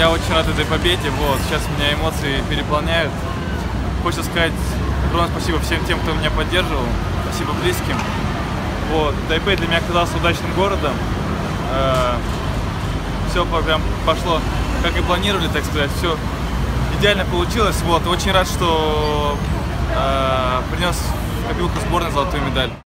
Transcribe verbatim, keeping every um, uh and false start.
я очень рад этой победе. Вот, сейчас меня эмоции переполняют. Хочется сказать огромное спасибо всем тем, кто меня поддерживал. Спасибо близким. Вот, Тайпэй для меня оказался удачным городом. Э, все прям пошло, как и планировали, так сказать. Все идеально получилось. Вот, очень рад, что э, принес в копилку сборной золотую медаль.